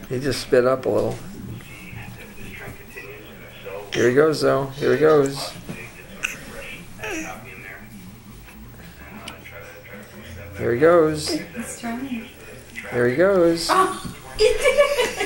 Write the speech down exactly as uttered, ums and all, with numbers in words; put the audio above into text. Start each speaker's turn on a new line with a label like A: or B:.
A: He just spit up a little. Here he goes, though. Here he goes. Here he goes.
B: He's trying.
A: Here he goes.
B: Oh, he did it!